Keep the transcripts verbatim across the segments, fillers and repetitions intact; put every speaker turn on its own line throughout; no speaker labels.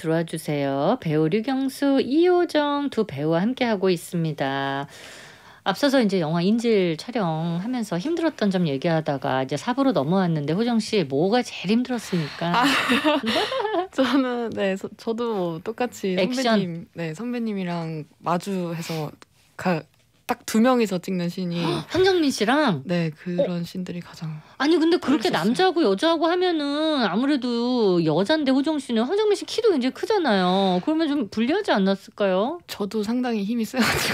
들어와 주세요. 배우 류경수, 이효정 두 배우와 함께하고 있습니다. 앞서서 이제 영화 인질 촬영하면서 힘들었던 점 얘기하다가 이제 사 부로 넘어왔는데 호정 씨 뭐가 제일 힘들었습니까?
아, 저는 네 저, 저도 뭐 똑같이
액션.
선배님 네 선배님이랑 마주해서 가, 딱 두 명이서 찍는 씬이
황정민 씨랑
네 그런 씬들이 가장
아니 근데 그렇게
그랬었어요.
남자하고 여자하고 하면은 아무래도 여잔데 호정 씨는 황정민 씨 키도 굉장히 크잖아요. 그러면 좀 불리하지 않았을까요?
저도 상당히 힘이 세가지고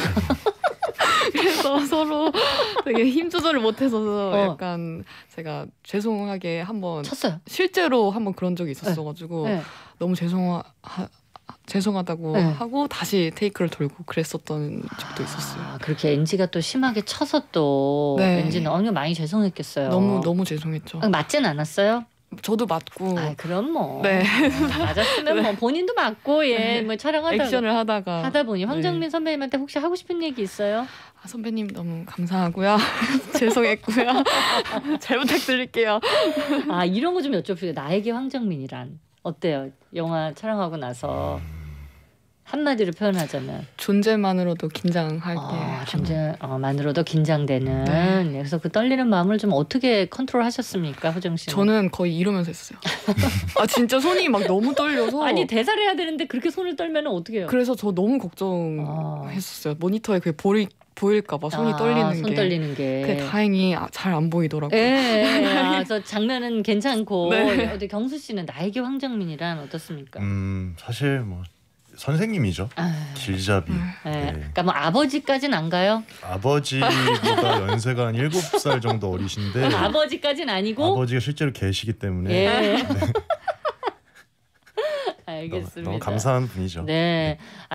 그래서 서로 되게 힘 조절을 못해서
어.
약간 제가 죄송하게 한번
쳤어요.
실제로 한번 그런 적이 있었어가지고
네.
너무 죄송하 하, 죄송하다고
네.
하고 다시 테이크를 돌고 그랬었던 적도 있었어요.
아, 그렇게 엔지가 또 심하게 쳐서 또
네.
엔지는 엄청 많이 죄송했겠어요.
너무 너무 죄송했죠.
아, 맞진 않았어요?
저도 맞고
아, 그럼 뭐.
네.
아, 맞았으면 뭐 본인도 맞고 예,
네.
뭐 촬영하다
액션을 하다가
하다 보니
네.
황정민 선배님한테 혹시 하고 싶은 얘기 있어요?
아, 선배님 너무 감사하고요. 죄송했고요. 잘 부탁드릴게요.
아, 이런 거 좀 여쭤볼게요. 나에게 황정민이란 어때요? 영화 촬영하고 나서 한마디로 표현하자면
존재만으로도 긴장하게
어,
하는.
존재만으로도 긴장되는.
네.
그래서 그 떨리는 마음을 좀 어떻게 컨트롤하셨습니까, 호정 씨는?
저는 거의 이러면서 했어요. 아 진짜 손이 막 너무 떨려서.
아니 대사를 해야 되는데 그렇게 손을 떨면 어떻게 해요?
그래서 저 너무
아.
걱정했었어요. 모니터에 그게 보일 보일까봐 손이
아,
떨리는
손
게.
떨리는 게.
근데 다행히 아, 잘 안 보이더라고요.
예, 예, 예. 아, 저 장면은 괜찮고.
네.
어디 경수 씨는 나에게 황정민이란 어떻습니까?
음 사실 뭐 선생님이죠.
아,
길잡이.
예.
네.
그러니까 뭐 아버지까지는 안 가요?
아버지보다 연세가 한 일곱 살 정도 어리신데
아버지까지는 아니고.
아버지가 실제로 계시기 때문에
예.
너무,
알겠습니다.
너무 감사한 분이죠.
네.